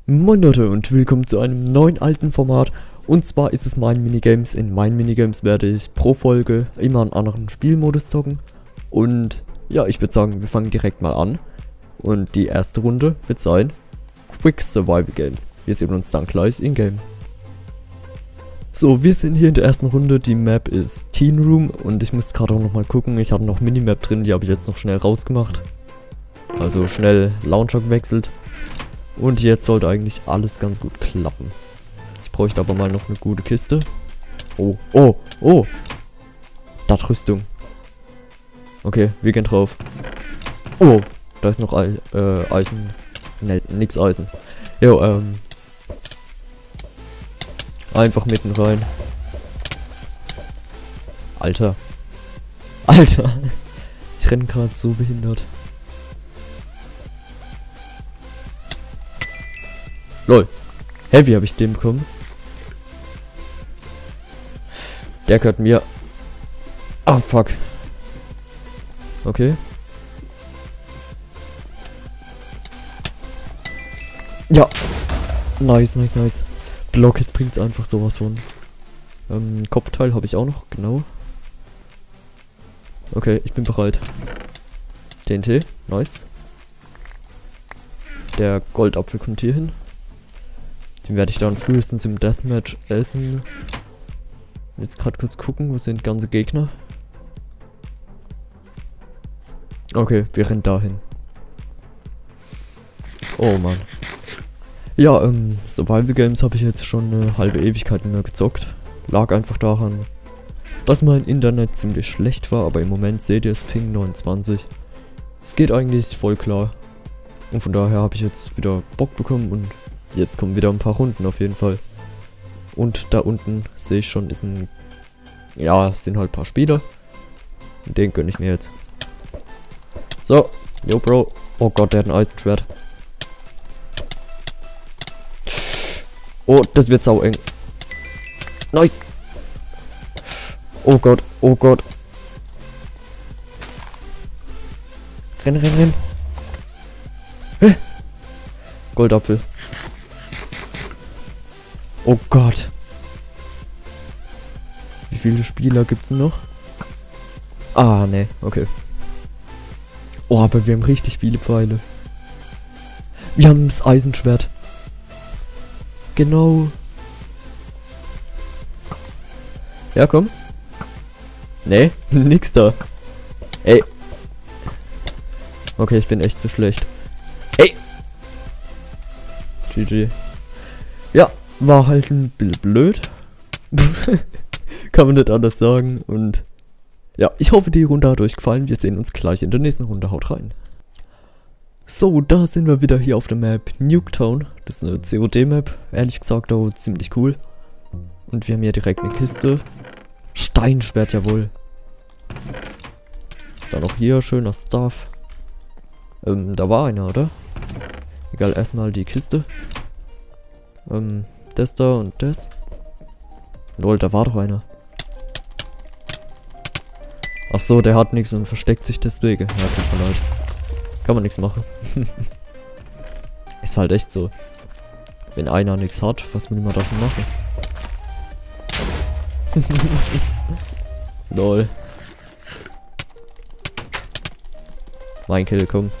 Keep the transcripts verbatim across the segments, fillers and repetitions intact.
Moin Leute und willkommen zu einem neuen alten Format. Und zwar ist es Mein Minigames. In meinen Minigames werde ich pro Folge immer einen anderen Spielmodus zocken. Und ja, ich würde sagen, wir fangen direkt mal an. Und die erste Runde wird sein Quick Survival Games. Wir sehen uns dann gleich in-game. So, wir sind hier in der ersten Runde. Die Map ist Teen Room und ich muss gerade auch nochmal gucken. Ich hatte noch Minimap drin, die habe ich jetzt noch schnell rausgemacht. Also schnell Launcher gewechselt. Und jetzt sollte eigentlich alles ganz gut klappen. Ich bräuchte aber mal noch eine gute Kiste. Oh, oh, oh. Das Rüstung. Okay, wir gehen drauf. Oh, da ist noch Ei, äh, Eisen. Ne, nix Eisen. Jo, ähm. Einfach mitten rein. Alter. Alter. Ich renne gerade so behindert. Lol. Heavy habe ich den bekommen. Der gehört mir. Oh fuck. Okay. Ja. Nice, nice, nice. Blockhead bringt einfach sowas von. Ähm, Kopfteil habe ich auch noch, genau. Okay, ich bin bereit. T N T, nice. Der Goldapfel kommt hier hin. Den werde ich dann frühestens im Deathmatch essen. Jetzt gerade kurz gucken, wo sind ganze Gegner? Okay, wir rennen dahin. Oh Mann. Ja, ähm, Survival Games habe ich jetzt schon eine halbe Ewigkeit nicht mehr gezockt. Lag einfach daran, dass mein Internet ziemlich schlecht war, aber im Moment seht ihr es, Ping neunundzwanzig. Es geht eigentlich voll klar. Und von daher habe ich jetzt wieder Bock bekommen und jetzt kommen wieder ein paar Runden auf jeden Fall. Und da unten sehe ich schon, ist ein... Ja, es sind halt ein paar Spieler. Und den gönne ich mir jetzt. So, yo Bro. Oh Gott, der hat ein Eisenschwert. Oh, das wird sau eng. Nice. Oh Gott, oh Gott. Renn, renn, renn. Hä? Goldapfel. Oh Gott. Wie viele Spieler gibt's noch? Ah, ne, okay. Oh, aber wir haben richtig viele Pfeile. Wir haben das Eisenschwert. Genau. Ja, komm. Nee, nix da. Ey. Okay, ich bin echt zu schlecht. Ey. G G. Ja, war halt ein bisschen blöd. Kann man nicht anders sagen. Und ja, ich hoffe, die Runde hat euch gefallen. Wir sehen uns gleich in der nächsten Runde. Haut rein. So, da sind wir wieder hier auf der Map Nuketown. Das ist eine C O D-Map. Ehrlich gesagt auch ziemlich cool. Und wir haben hier direkt eine Kiste. Steinschwert, jawohl. Dann noch hier, schöner Stuff. Ähm, da war einer, oder? Egal, erstmal die Kiste. Ähm, das da und das. Lol, da war doch einer. Ach so, der hat nichts und versteckt sich deswegen. Ja, tut mir leid. Kann man nichts machen. Ist halt echt so. Wenn einer nichts hat, was will man da schon machen? Lol. Mein Kill, komm.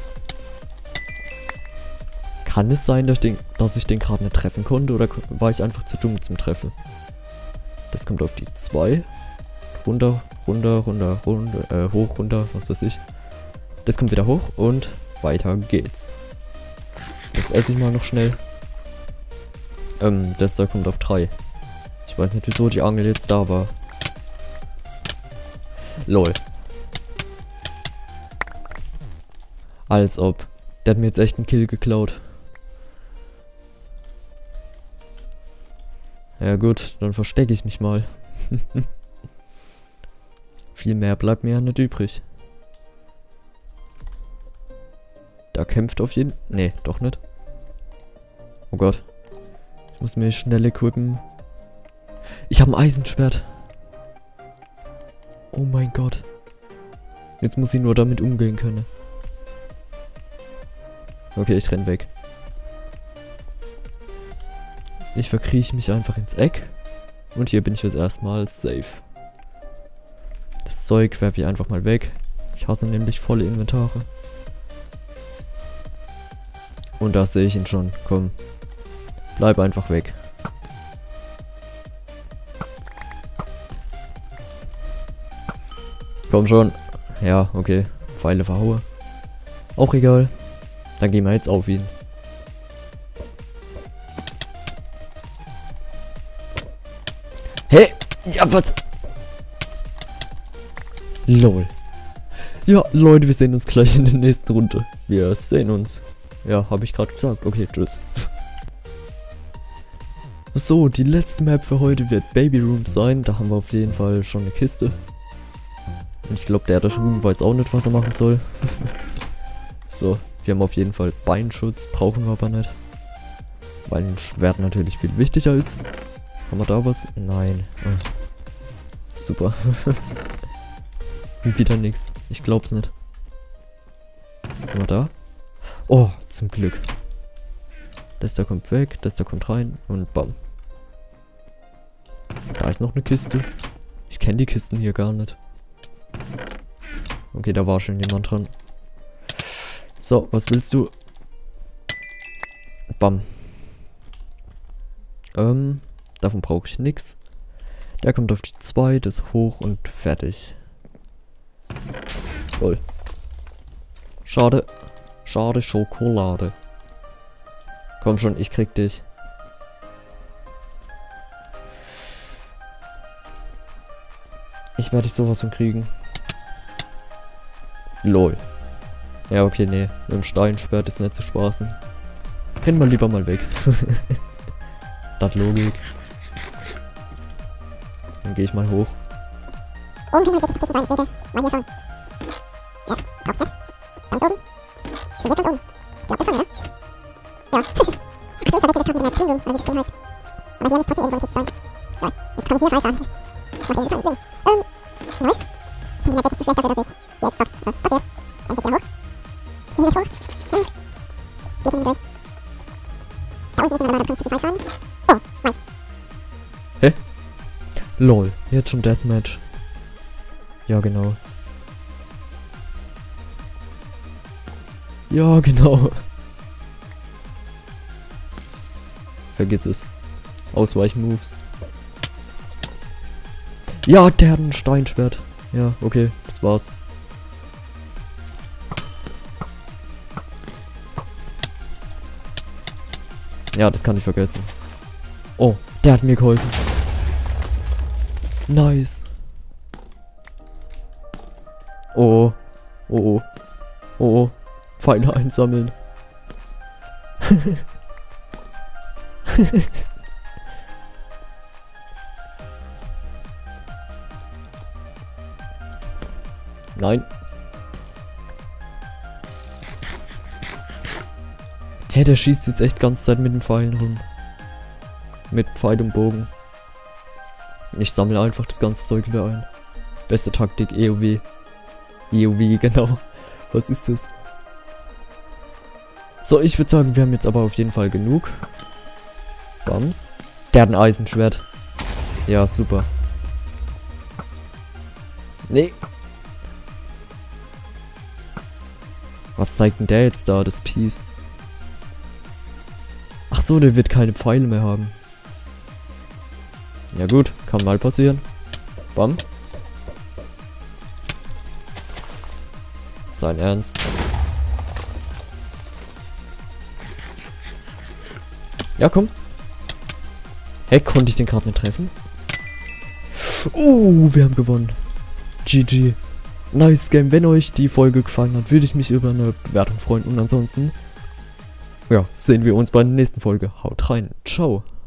Kann es sein, dass ich den, dass ich den gerade nicht treffen konnte, oder war ich einfach zu dumm zum Treffen? Das kommt auf die zwei. Runter, runter, runter, runter, äh, hoch, runter, was weiß ich. Das kommt wieder hoch und weiter geht's. Das esse ich mal noch schnell. Ähm, das da kommt auf drei. Ich weiß nicht, wieso die Angel jetzt da war. Lol. Als ob. Der hat mir jetzt echt einen Kill geklaut. Ja gut, dann verstecke ich mich mal. Viel mehr bleibt mir ja nicht übrig. Da kämpft auf jeden... Nee, doch nicht. Oh Gott. Ich muss mir schnell equippen. Ich habe ein Eisenschwert. Oh mein Gott. Jetzt muss ich nur damit umgehen können. Okay, ich renn weg. Ich verkrieche mich einfach ins Eck. Und hier bin ich jetzt erstmal safe. Das Zeug werfe ich einfach mal weg. Ich hasse nämlich volle Inventare. Und da sehe ich ihn schon. Komm. Bleib einfach weg. Komm schon. Ja, okay. Pfeile verhaue. Auch egal. Dann gehen wir jetzt auf ihn. Hey! Ja, was? Lol. Ja, Leute, wir sehen uns gleich in der nächsten Runde. Wir sehen uns. Ja, habe ich gerade gesagt. Okay, tschüss. So, die letzte Map für heute wird Baby Room sein. Da haben wir auf jeden Fall schon eine Kiste. Und ich glaube, der da drüben weiß auch nicht, was er machen soll. So, wir haben auf jeden Fall Beinschutz. Brauchen wir aber nicht. Weil ein Schwert natürlich viel wichtiger ist. Haben wir da was? Nein. Oh. Super. Und wieder nichts. Ich glaub's nicht. Haben wir da? Oh, zum Glück. Das da kommt weg, das da kommt rein und bam. Da ist noch eine Kiste. Ich kenne die Kisten hier gar nicht. Okay, da war schon jemand dran. So, was willst du? Bam. Ähm, davon brauche ich nichts. Der kommt auf die zwei, das hoch und fertig. Toll. Schade. Schade Schokolade. Komm schon, ich krieg dich. Ich werde dich sowas von kriegen. Lol. Ja, okay, nee. Mit dem Steinschwert ist nicht zu spaßen. Rennen wir lieber mal weg. Das Logik. Dann gehe ich mal hoch. Oben kann man wirklich Kissen sein, das seht ihr. Mal hier schauen. Ja, glaubst du nicht? Ganz oben. Ich bin jetzt ganz oben. Ich glaub das schon, oder? Ja. Achso, ich habe wirklich das Kampf mit der Teamroom, oder wie das Ding heißt. Aber hier muss trotzdem irgendwo eine Kiste sein. So, jetzt komme ich hier falsch an. Das macht irgendwie keinen Sinn. Ähm, neu? Ich bin wirklich zu schlecht dafür, dass ich... Jetzt, stopp. So, passiert. Dann steht der hoch. Ich gehe hier nicht hoch. Hm. Ich gehe hier durch. Da unten ist jemand, da kommst du zu falsch an. Oh, nice. Hä? Lol, jetzt schon Deathmatch. Ja, genau. Ja, genau. Vergiss es. Ausweichmoves. Ja, der hat ein Steinschwert. Ja, okay, das war's. Ja, das kann ich vergessen. Oh, der hat mir geholfen. Nice. Oh, oh, oh, oh, oh. Pfeile einsammeln. Nein. Hä, der schießt jetzt echt ganze Zeit mit den Pfeilen rum. Mit Pfeil und Bogen. Ich sammle einfach das ganze Zeug wieder ein. Beste Taktik, E O W. E O W, genau. Was ist das? So, ich würde sagen, wir haben jetzt aber auf jeden Fall genug. Bams. Der hat ein Eisenschwert. Ja, super. Nee. Was zeigt denn der jetzt da, das Piece? Ach so, der wird keine Pfeile mehr haben. Ja gut, kann mal passieren. Bam. Sein Ernst. Ja, komm. Hey, konnte ich den gerade nicht treffen? Oh, wir haben gewonnen. G G. Nice Game. Wenn euch die Folge gefallen hat, würde ich mich über eine Bewertung freuen. Und ansonsten, ja, sehen wir uns bei der nächsten Folge. Haut rein. Ciao.